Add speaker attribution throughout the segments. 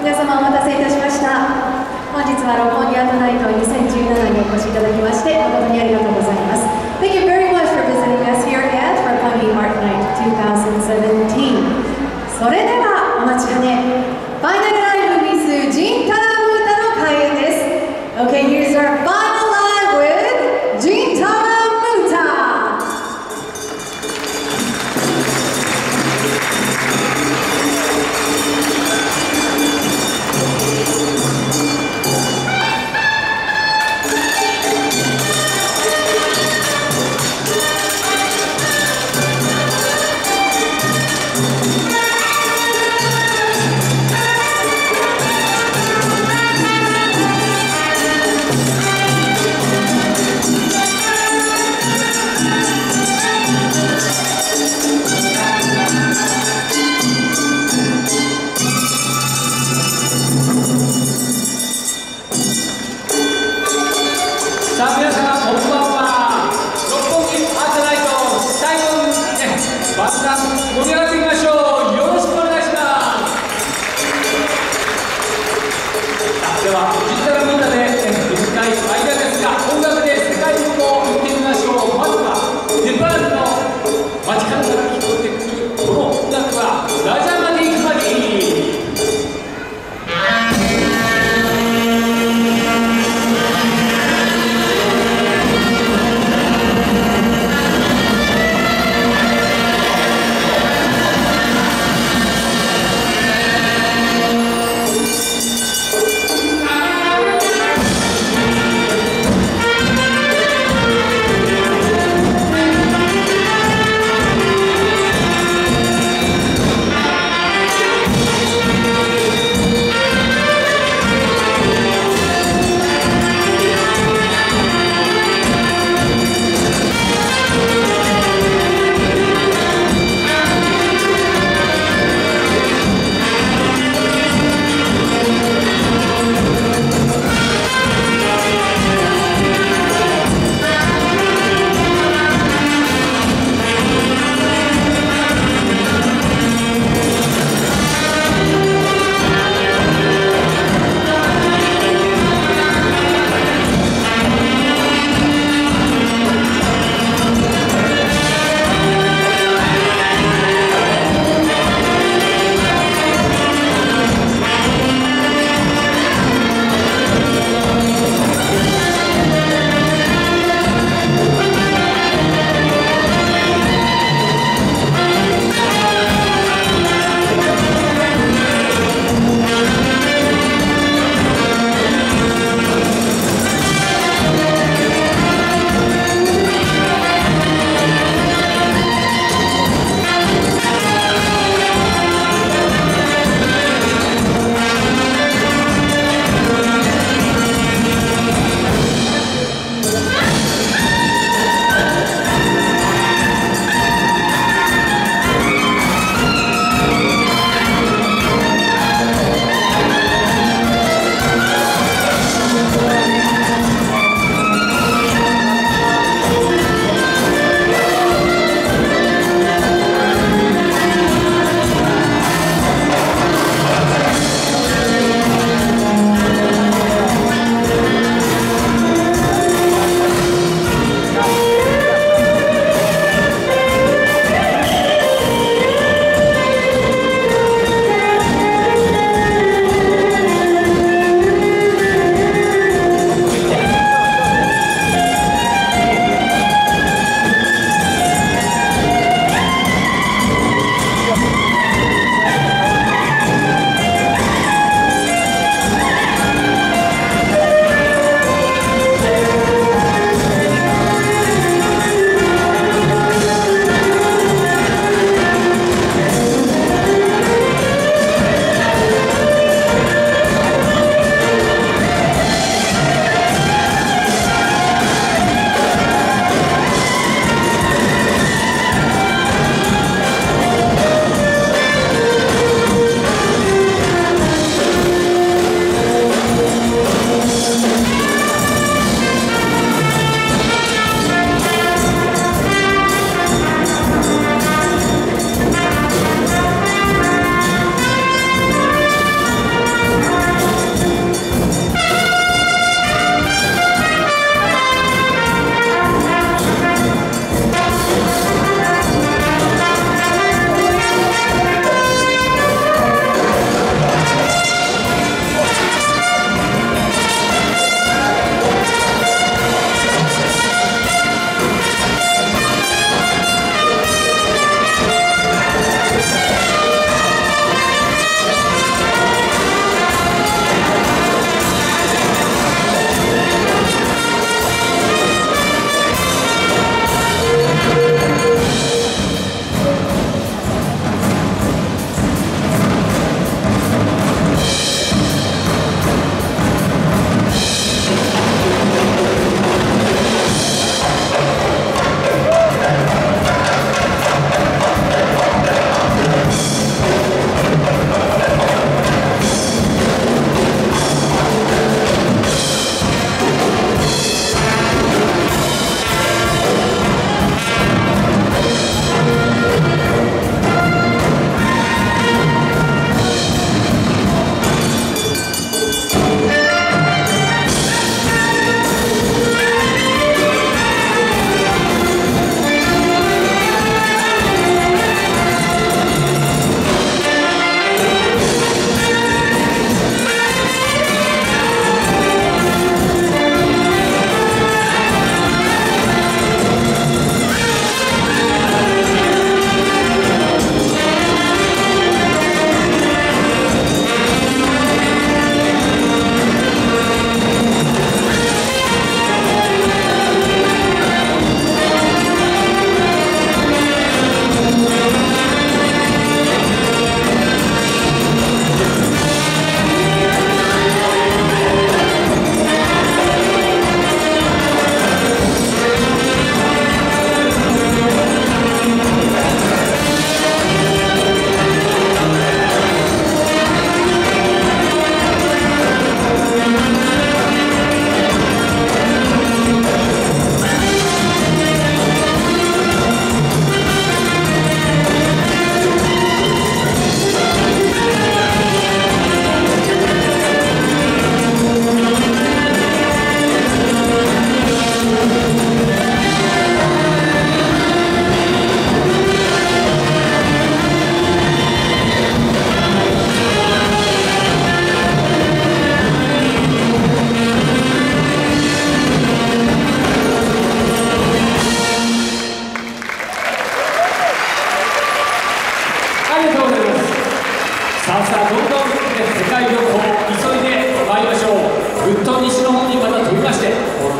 Speaker 1: 皆様お待たせいたしました。本日は六本木アートナイト2017にお越しいただきまして誠にありがとうございます。Thank you very much for visiting us here at Roppongi Art Night 2017。それではお待ちかね、ファイナルライブ with ジンタラムータの開演です。Okay, here's our final live with ジンタラムータ。
Speaker 2: さあ皆さんこんばんは。六本木アートナイト最後にね、バンダン盛り上がっていきましょう。よろしくお願いします。ではジンタラムータで短い間ですが音楽で世界旅行を行ってみましょう。まずはネパールの街角から聞こえてくるこの音楽はラジャマディ・カマディ。
Speaker 1: 「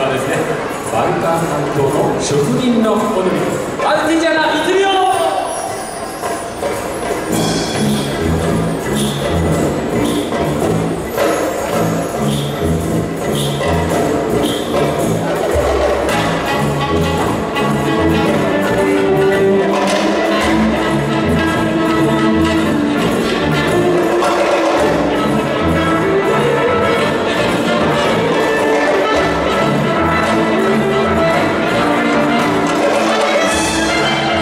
Speaker 2: はですね、バルカン半島の職人の踊り、アルティジャナ・イズミオ。
Speaker 1: Thank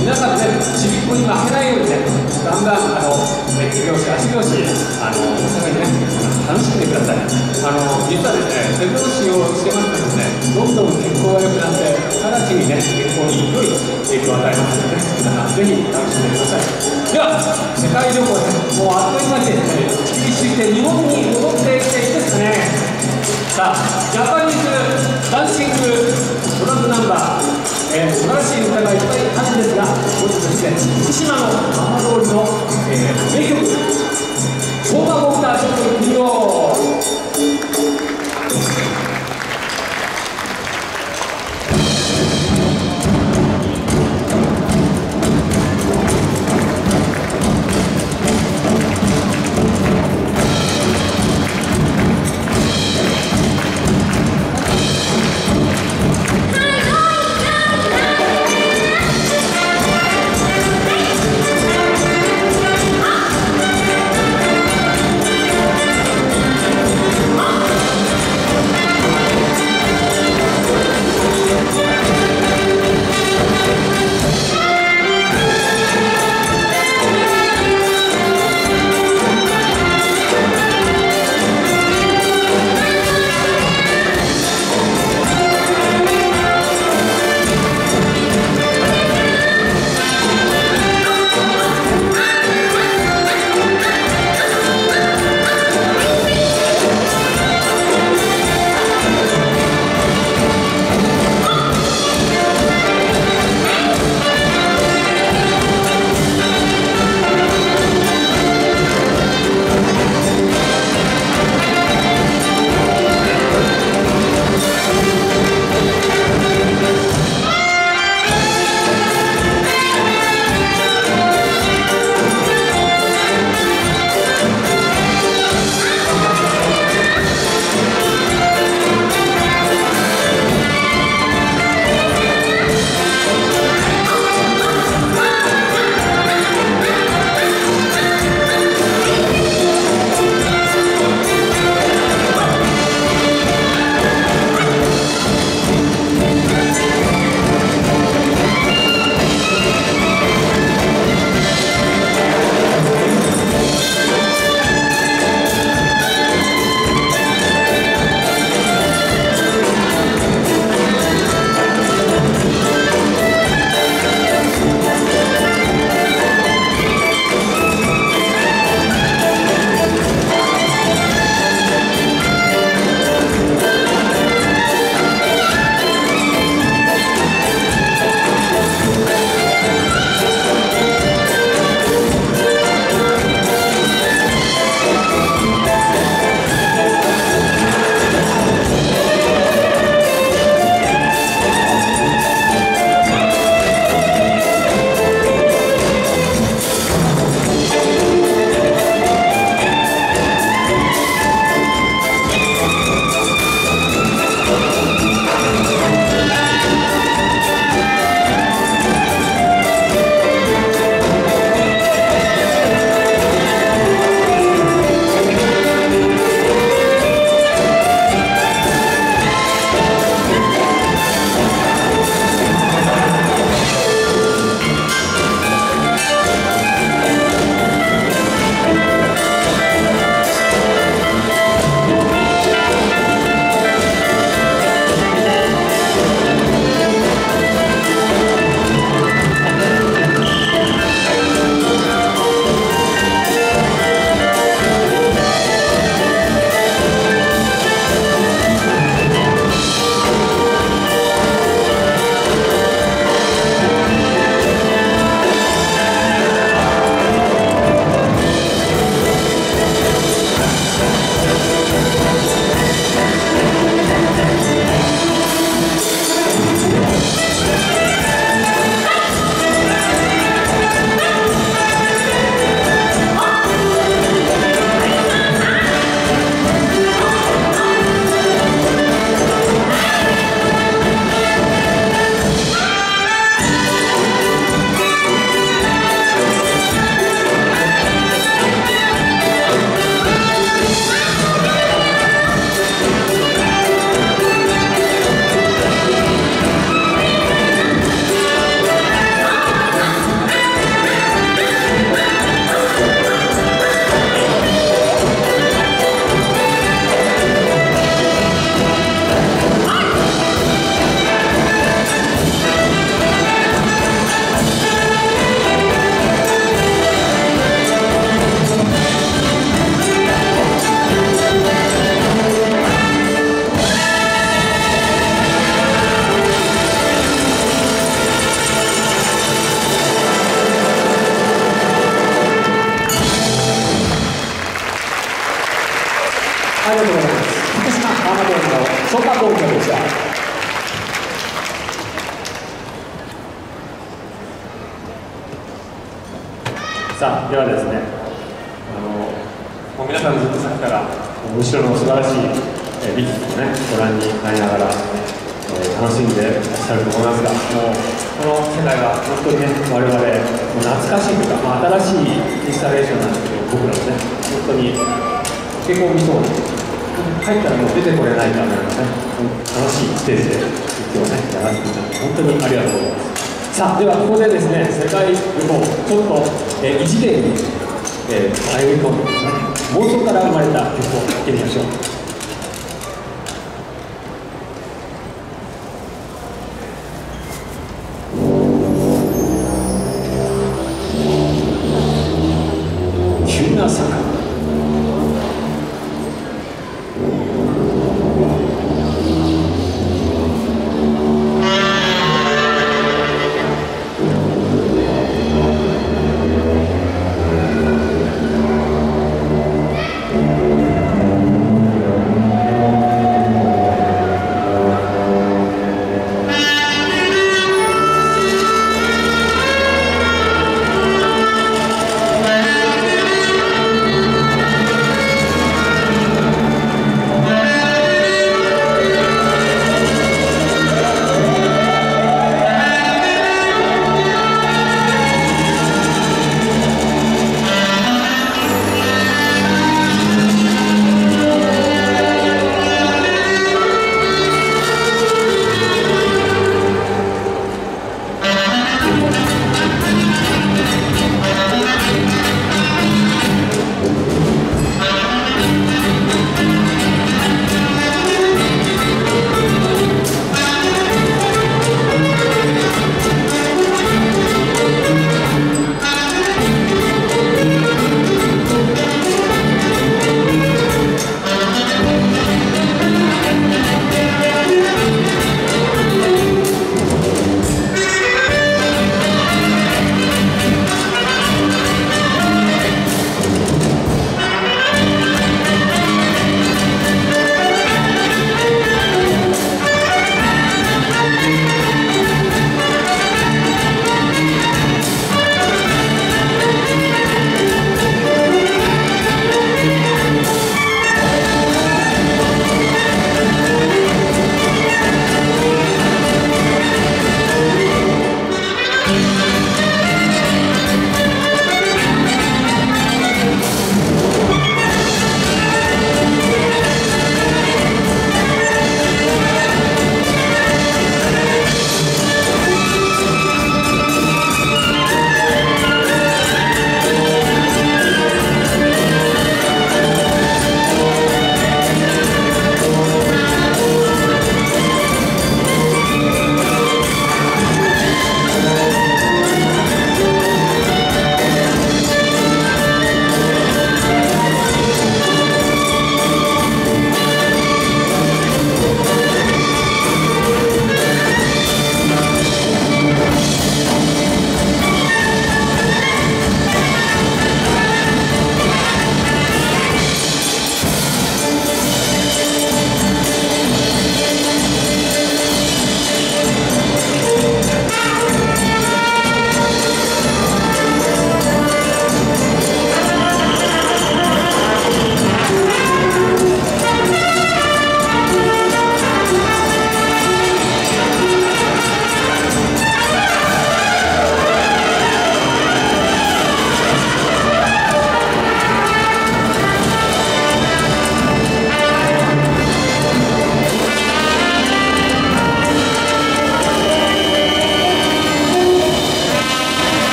Speaker 2: 皆さんね、ちびっこに負けないようにね、だんだん手拍子、足拍子、お互いね、楽しんでください。実はですね、手拍子をしてますのでね、どんどん健康が良くなって、直ちにね、健康に良い影響を与えますのでね、皆さんぜひ楽しんでください。では、世界旅行ね、もうあっという間にですね、打ち切りして日本に戻ってきていいですかね。さあ、ジャパニーズダンシングドラムナンバー、素晴らしい歌がいっぱいあるんですが、本日ですね、福島の浜通りの、名曲、相馬モーターショットの国を。
Speaker 3: はい
Speaker 2: ショパコンサでした。さあ、ではですね、もう皆さんずっとさっきから後ろの素晴らしい美術をね、ご覧になりながら、楽しんでいらっしゃると思いますが、もうこの世界は本当にね、我々、もう懐かしいというか、新しいインスタレーションなんですけど、僕らもね、本当に溶け込みそうに、入ったらもう出てこれないかのようなね、楽しいステージで今日ね、やらせていただき、本当にありがとうございます。さあ、ではここでですね、世界旅行、ちょっと、一例に、歩み込んでですね、妄想から生まれた曲を聴いてみましょう。急な坂。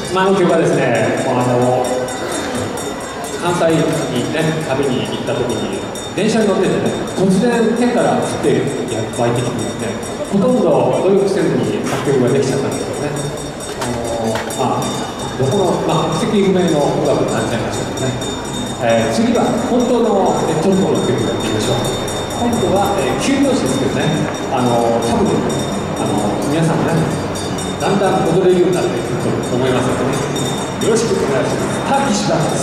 Speaker 2: の曲はですね、関西にね、旅に行った時に、電車に乗っててね、突然天から降って湧いてきてですね、ほとんど努力せずに作曲ができちゃったんですよね。どこの、国籍不明の音楽になっちゃいましたけどね。次は本当のトルコの曲をやってみましょう。今度は9拍子ですけどね、多分皆さんもね、だんだん踊れるようになってくると思いますのでね、よろしくお願いします。ターキッシュダンスです。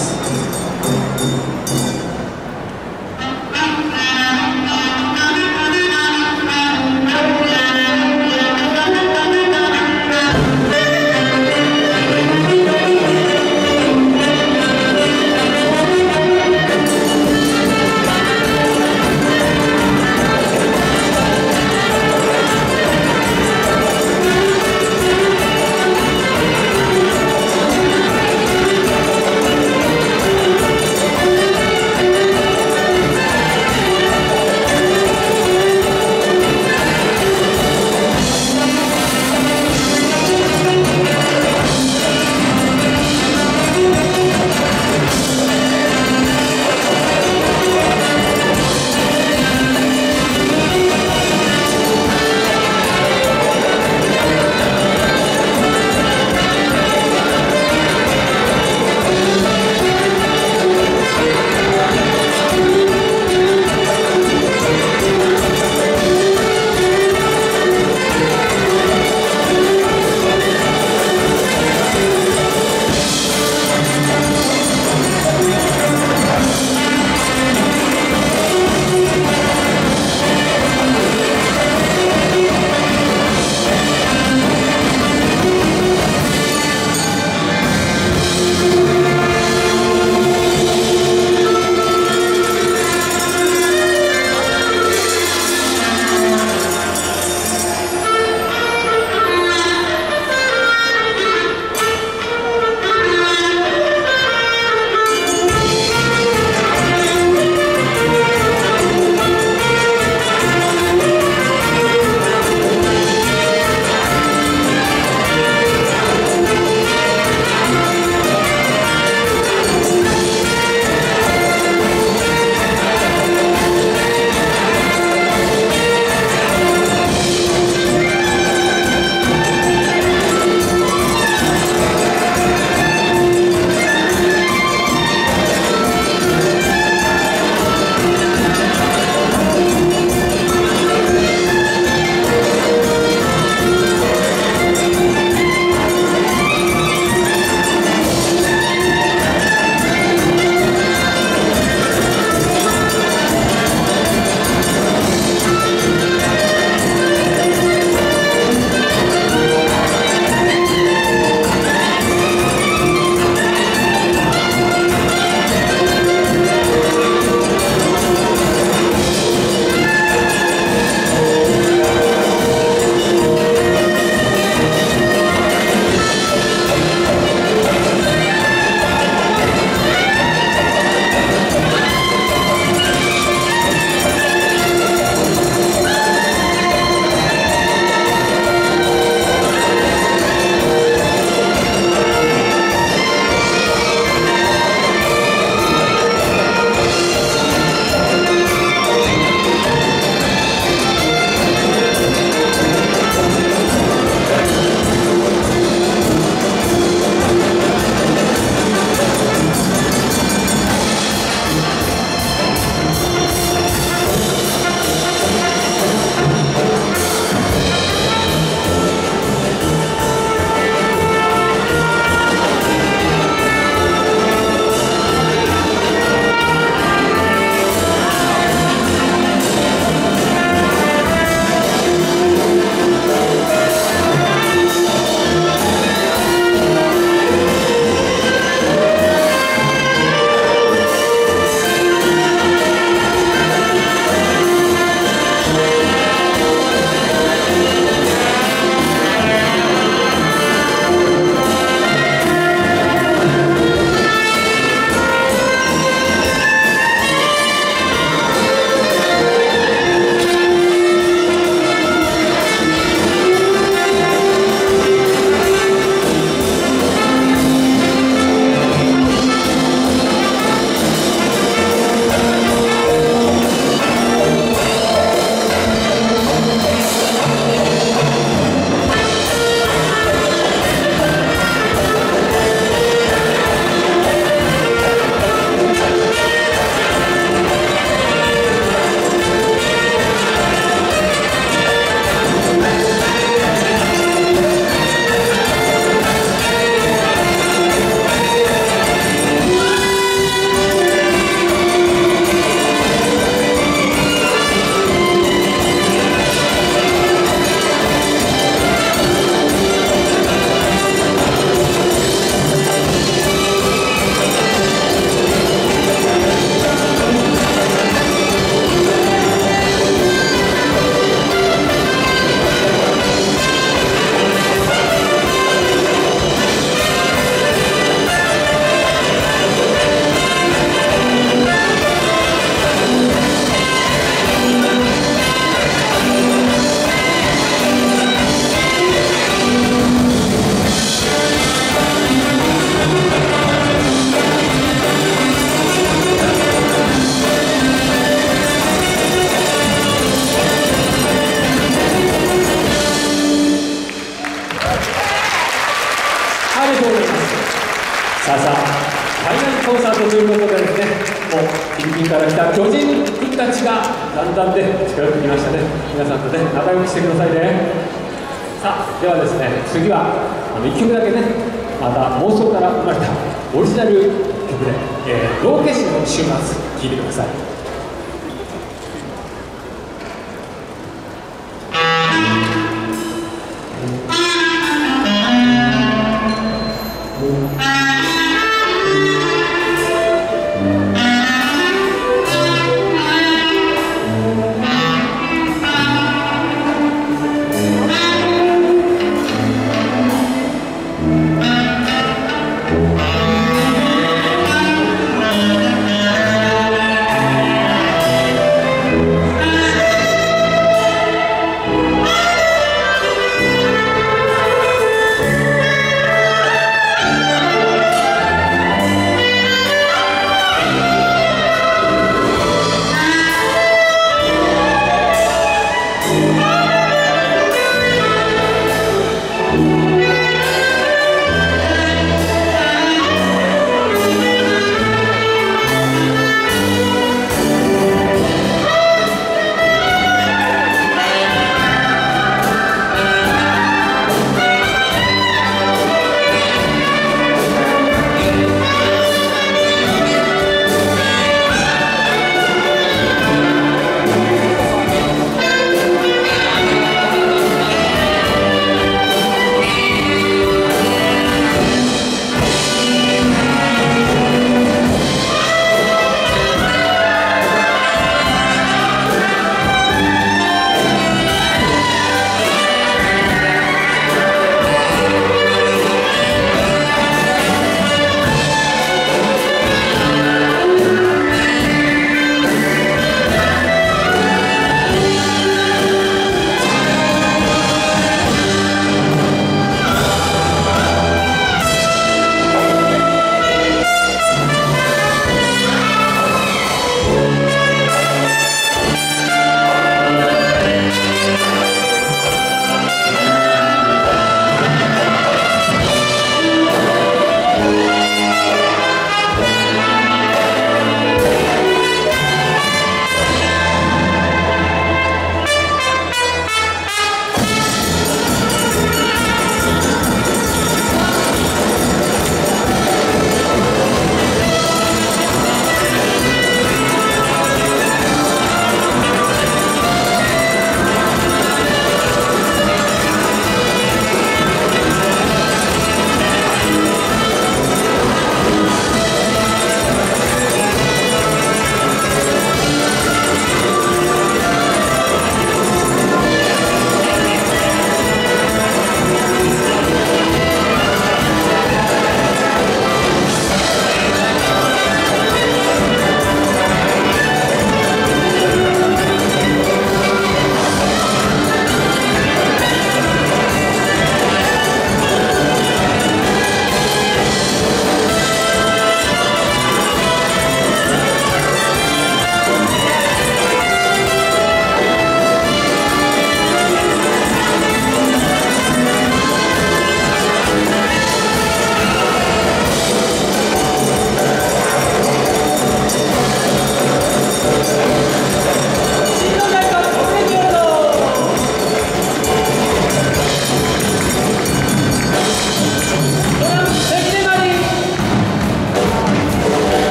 Speaker 2: さあ、ファイナルコンサートということでですね、もう近々から来た巨人君たちがだんだんで近寄ってきましたね。皆さんとね、仲良くしてくださいね。さあ、ではですね、次は1曲だけね、また妄想から生まれたオリジナル曲で、道化師の週末、聴いてください。
Speaker 3: 「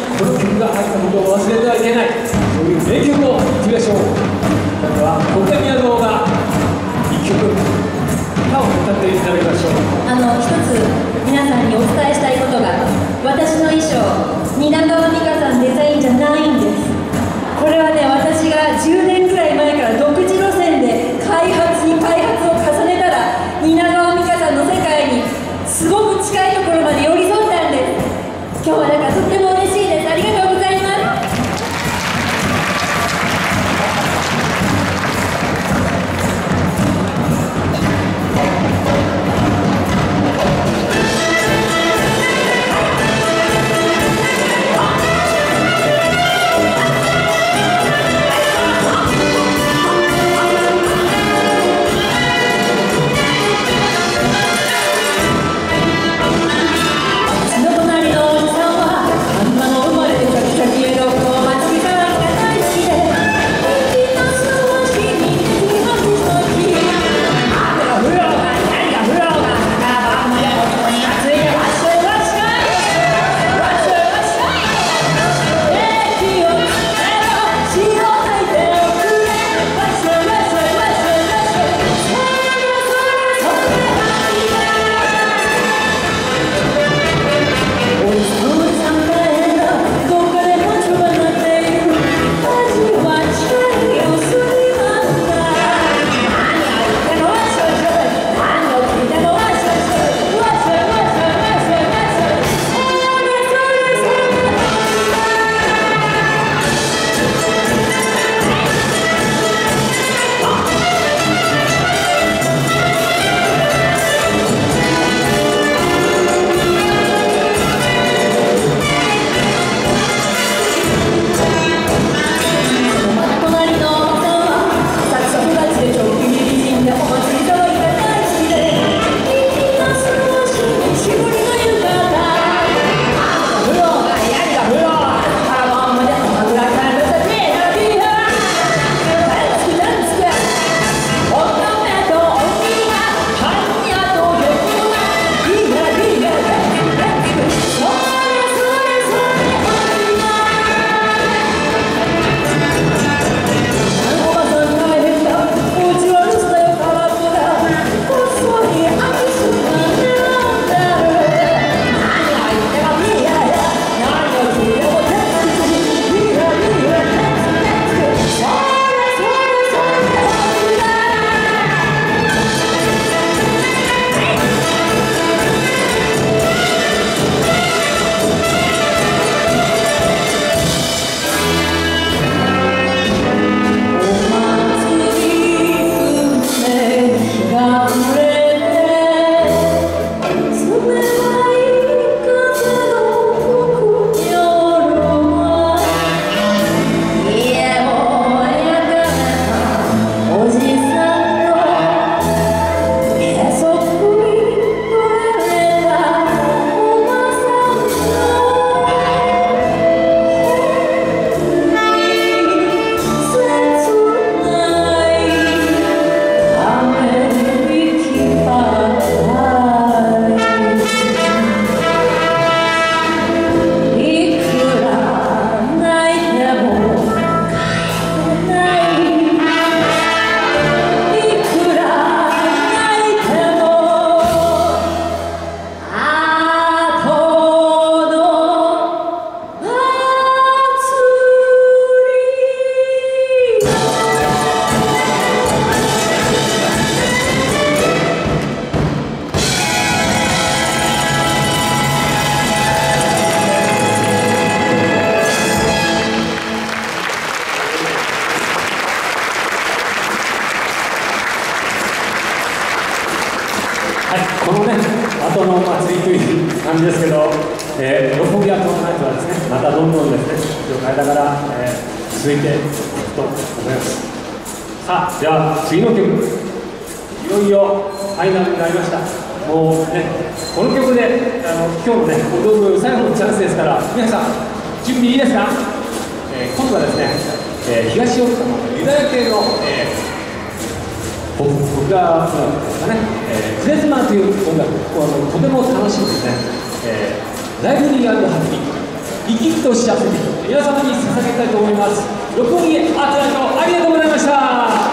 Speaker 2: この曲が入ったことを忘れてはいけない、そういう名曲をいきましょう。今度は国会宮堂が1曲歌を歌っていただきましょう。
Speaker 3: 一つ皆さんにお伝えしたいことが、私の衣装、蜷川実花さんデザインじゃないんです。これはね、私が10年くらい前から独自路線で開発に開発を重ねたら、蜷川実花さんの世界にすごく近いところまで寄り添ったんです。今日はだからとっても嬉しいです。ありがとうございます。
Speaker 2: このね、後のお祭りという感じですけど、六本木アートナイトはですね、またどんどんですね、変えながら、続いていくと思います。さあ、では次の曲、いよいよファイナルになりました。もうね、この曲で今日のね、踊る最後のチャンスですから、皆さん、準備いいですか？今度はですね、東大阪のユダヤ系の、僕がですかね、クレズマーという音楽、とても楽しいですね、ライブリー&ハッピー。 生き生きとしちゃって皆様に捧げたいと思います。六本木アートナイトありがとうございました。